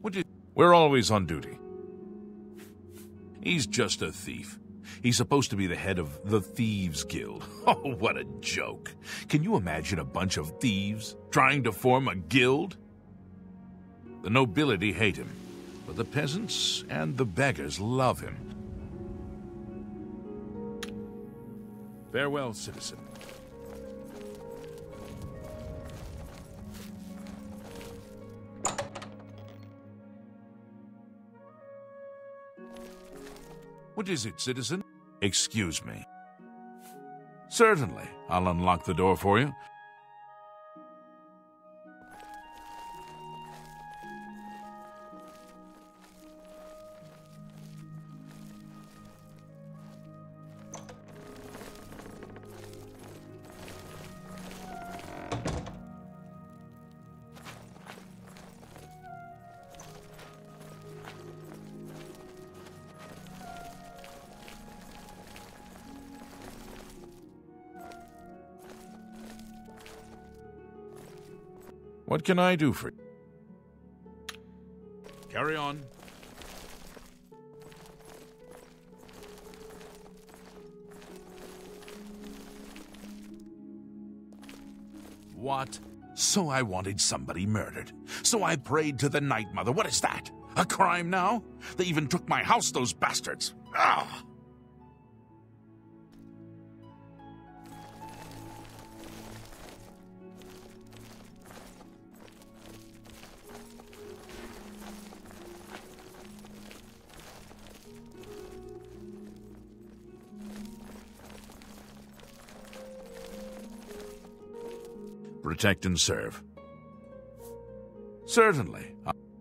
We're always on duty. He's just a thief. He's supposed to be the head of the Thieves Guild. Oh, what a joke. Can you imagine a bunch of thieves trying to form a guild? The nobility hate him, but the peasants and the beggars love him. Farewell, citizen. What is it, citizen? Excuse me. Certainly. I'll unlock the door for you. What can I do for you? Carry on. What? So I wanted somebody murdered. So I prayed to the Night Mother. What is that? A crime now? They even took my house, those bastards. Ah! Protect and serve. Certainly.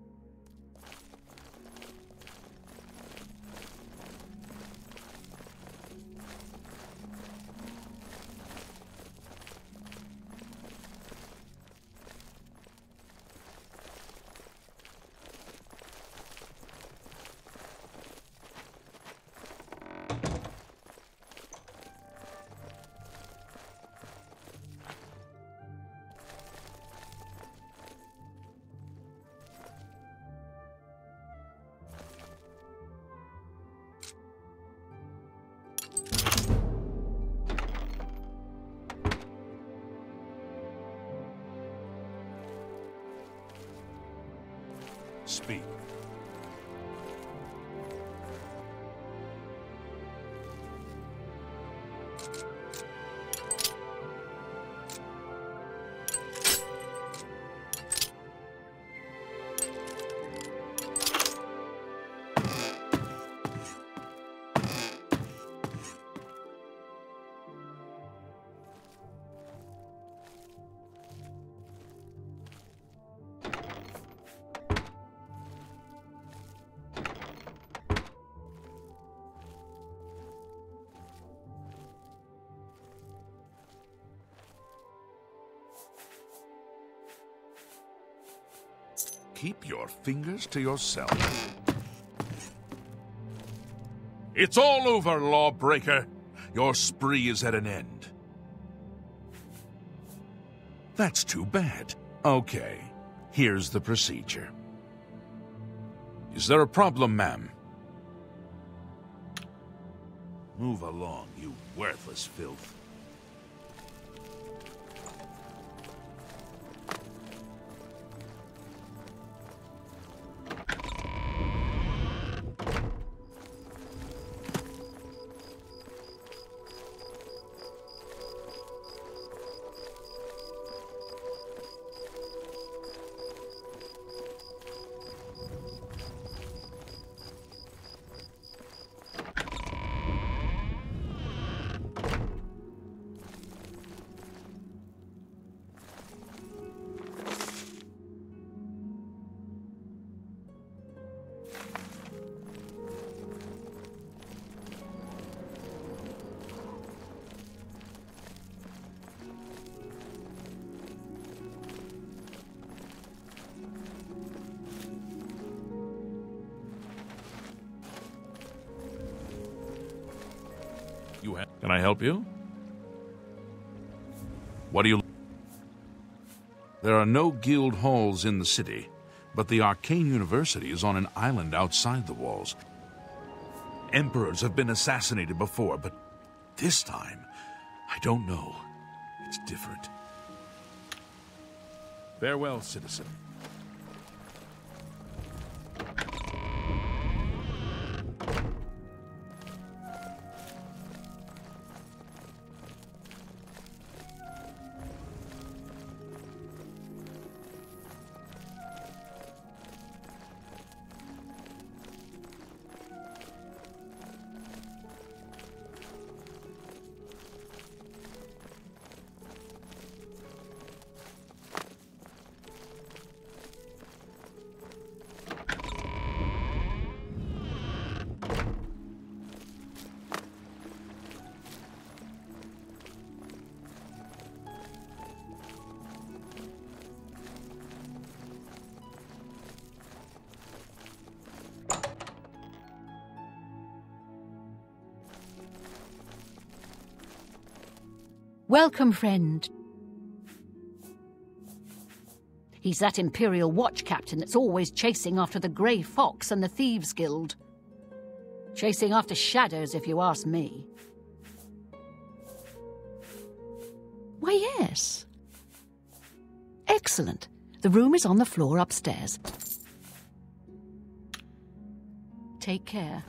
Speak. Keep your fingers to yourself. It's all over, lawbreaker. Your spree is at an end. That's too bad. Okay, here's the procedure. Is there a problem, ma'am? Move along, you worthless filth. Can I help you? What do you... There are no guild halls in the city. But the Arcane University is on an island outside the walls. Emperors have been assassinated before, but this time, I don't know. It's different. Farewell, citizen. Welcome, friend. He's that Imperial Watch captain that's always chasing after the Grey Fox and the Thieves Guild. Chasing after shadows, if you ask me. Why, yes. Excellent. The room is on the floor upstairs. Take care.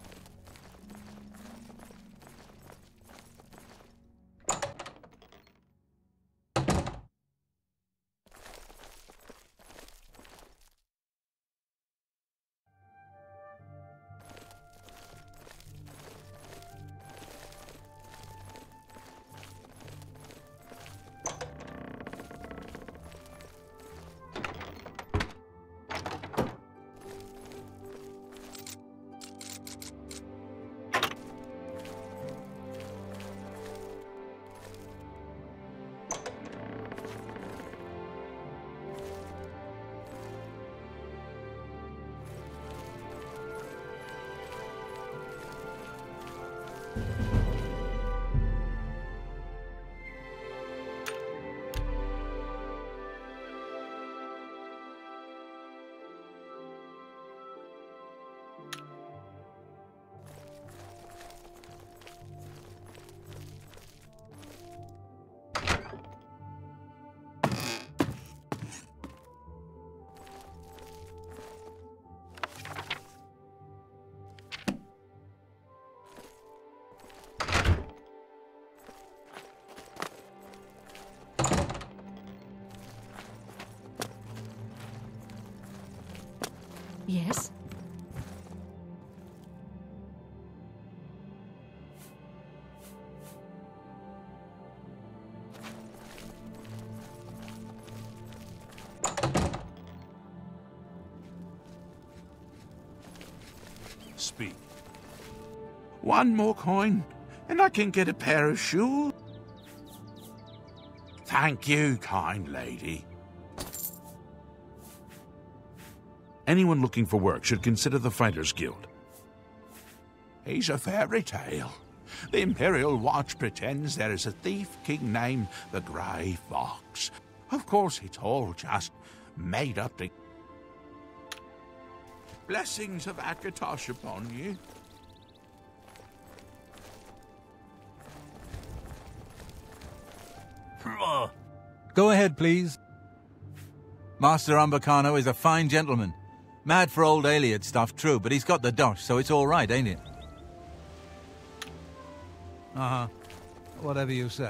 Yes? Speak. One more coin, and I can get a pair of shoes. Thank you, kind lady. Anyone looking for work should consider the Fighters Guild. He's a fairy tale. The Imperial Watch pretends there is a thief king named the Grey Fox. Of course, it's all just made up to... Blessings of Akatosh upon you. Go ahead, please. Master Umbacano is a fine gentleman. Mad for old Aliad stuff, true, but he's got the dosh, so it's all right, ain't it? Uh-huh. Whatever you say.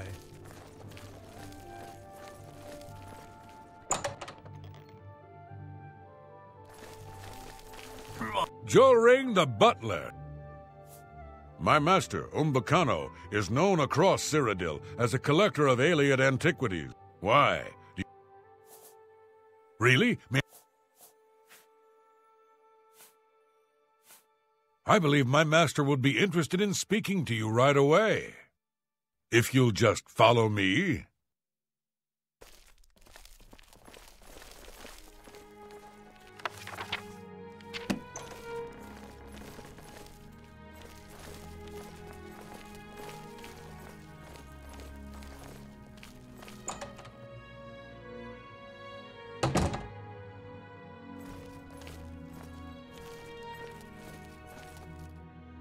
Jolring the butler. My master, Umbacano, is known across Cyrodiil as a collector of Aliad antiquities. Why? Really? I believe my master would be interested in speaking to you right away. If you'll just follow me.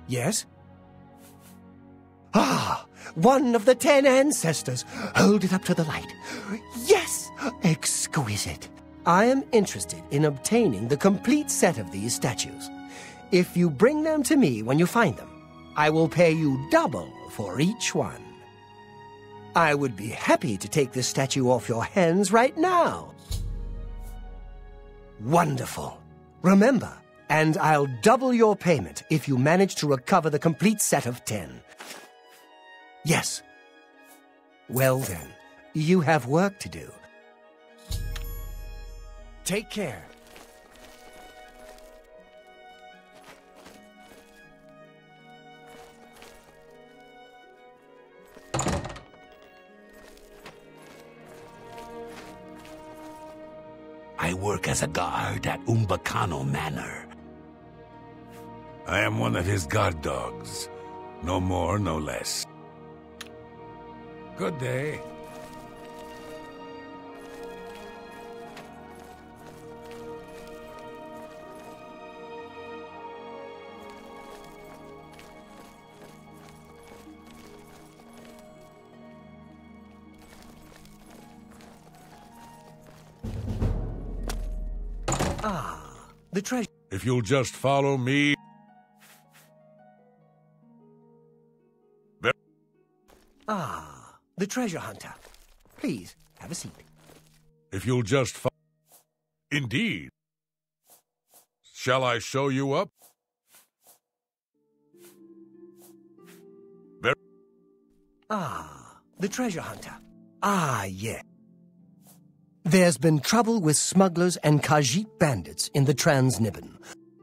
Yes? Ah, one of the 10 ancestors. Hold it up to the light. Yes! Exquisite. I am interested in obtaining the complete set of these statues. If you bring them to me when you find them, I will pay you double for each one. I would be happy to take this statue off your hands right now. Wonderful. Remember, and I'll double your payment if you manage to recover the complete set of 10. Yes. Well then, you have work to do. Take care. I work as a guard at Umbacano Manor. I am one of his guard dogs. No more, no less. Good day. Ah, the treasure. If you'll just follow me... Ah, the treasure hunter. Please, have a seat. If you'll just Indeed. Shall I show you up? Ah, the treasure hunter. Ah, yeah. There's been trouble with smugglers and Khajiit bandits in the Transnibbon.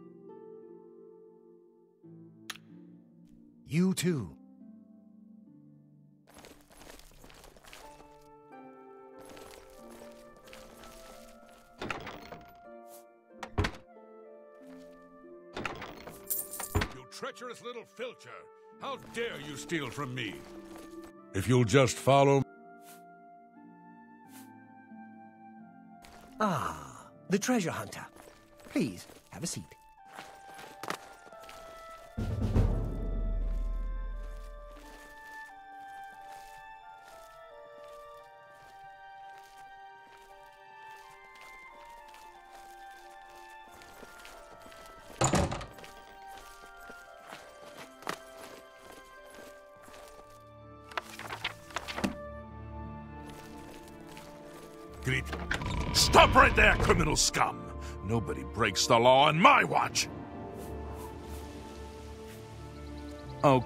You too. You treacherous little filcher! How dare you steal from me? If you'll just follow... Ah, the treasure hunter. Please, have a seat. Greet. Stop right there, criminal scum! Nobody breaks the law on my watch! Oh.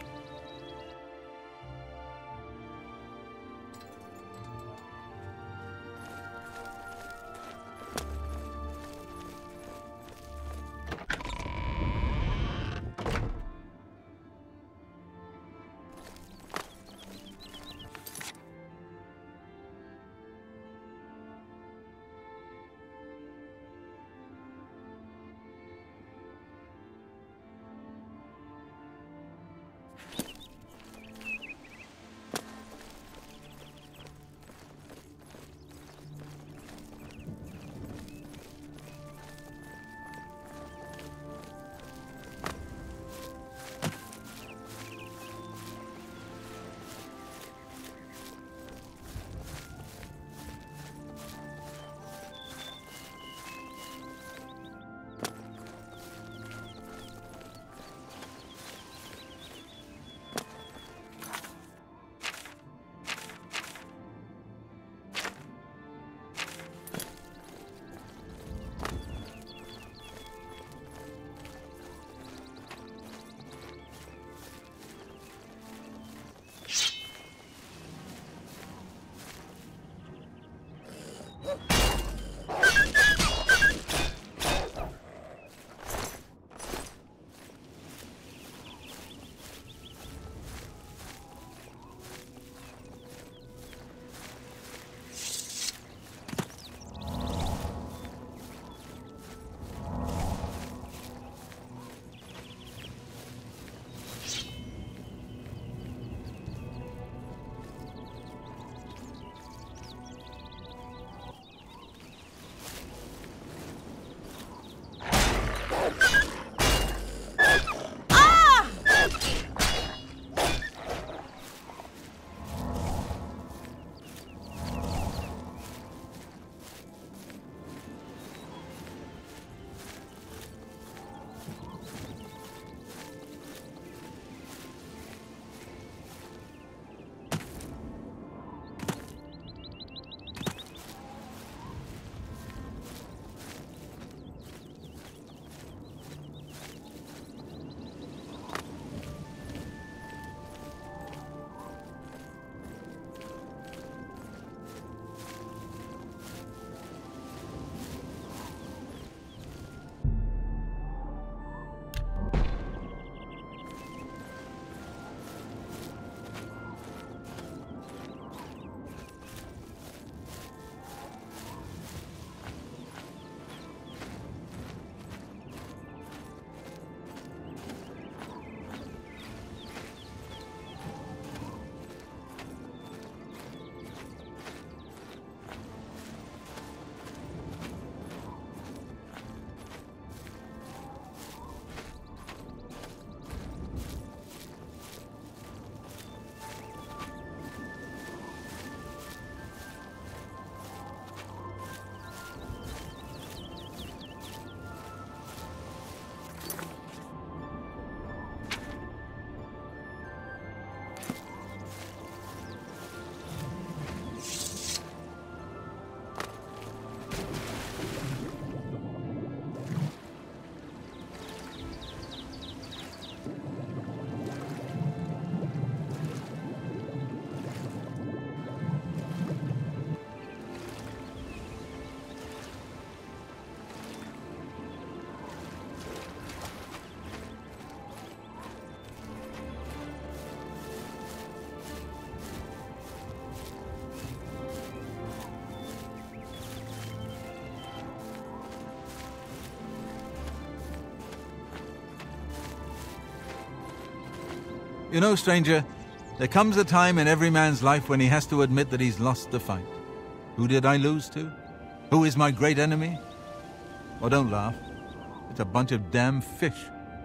You know, stranger, there comes a time in every man's life when he has to admit that he's lost the fight. Who did I lose to? Who is my great enemy? Oh, don't laugh. It's a bunch of damn fish.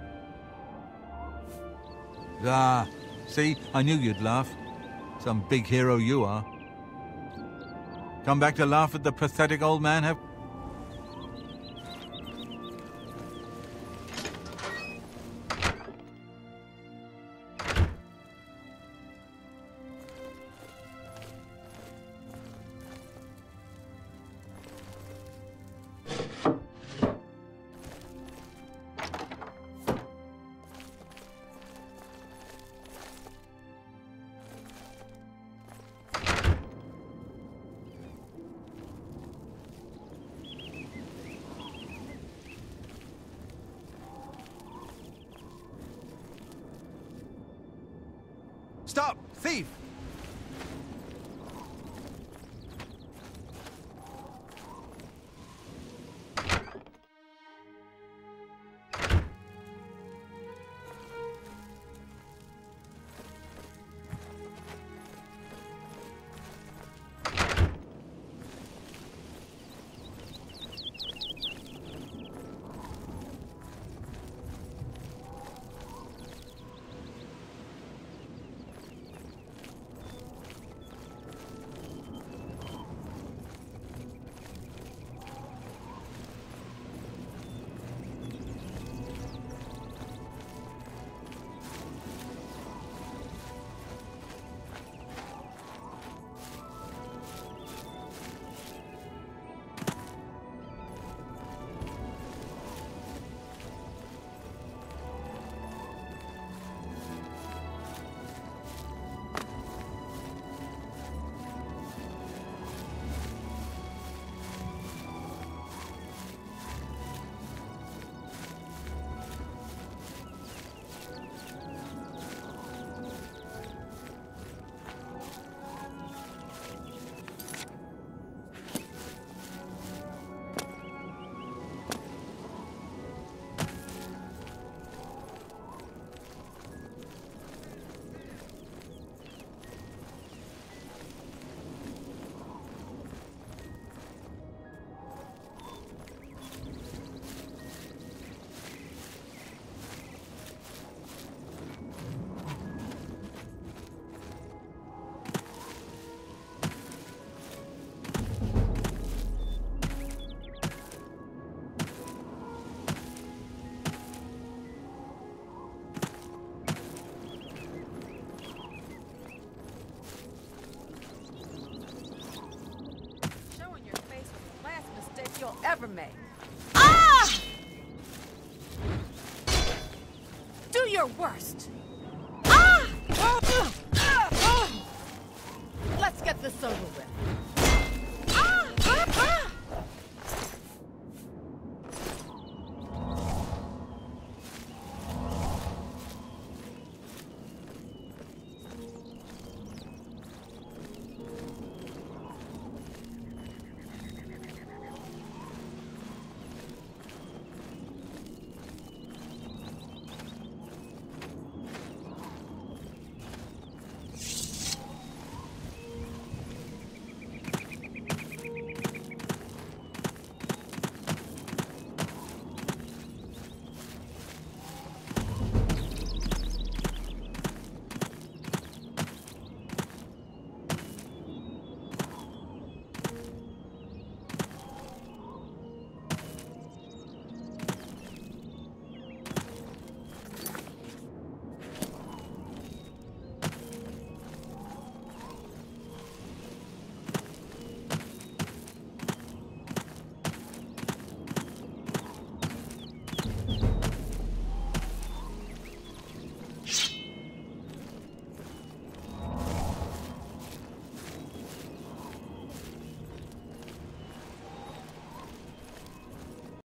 Ah, see? I knew you'd laugh. Some big hero you are. Come back to laugh at the pathetic old man, have... Stop! Thief! You'll ever make. Ah! Do your worst. Ah! Let's get this over with.